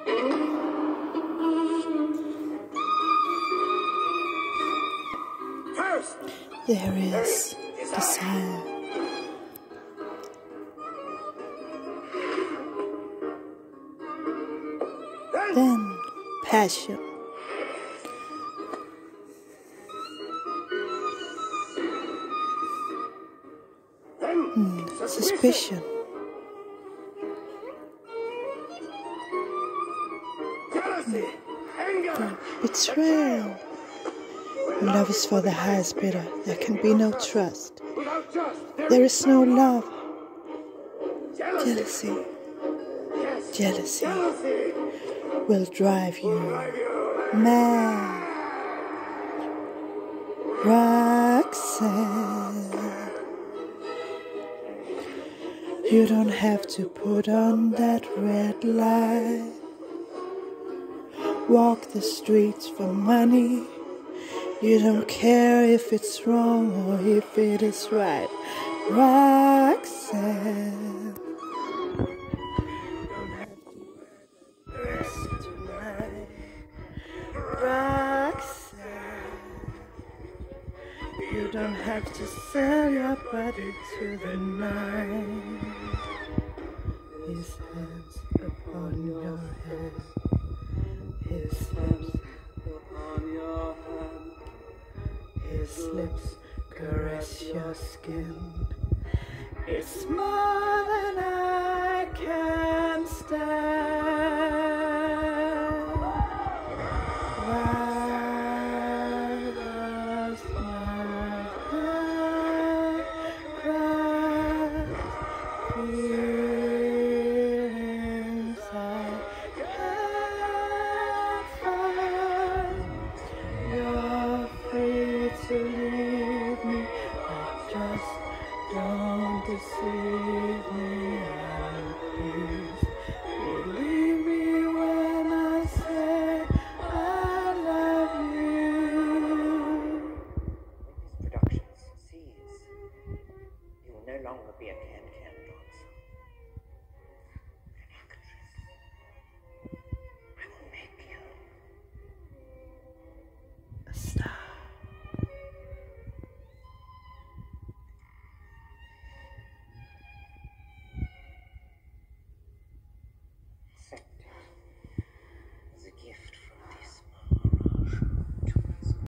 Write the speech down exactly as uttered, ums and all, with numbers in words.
There is desire. Then passion. Hmm, suspicion. Hmm, betrayal. When love is for the highest bidder, there can be no trust. There is no love. Jealousy. Jealousy will drive you mad. Roxanne, you don't have to put on that red light. Walk the streets for money. You don't care if it's wrong or if it is right. Roxanne, you don't have to wear the dress tonight. Roxanne, you don't have to sell your body to the night. His hands upon your head, his lips upon your hand. His lips caress your skin. It's more than I can stand. Why does my heart cry? Feelings I can't find. You're free to leave me, but just don't deceive me. And please believe me when I say I love you. When this production succeeds, you will no longer be a can-can.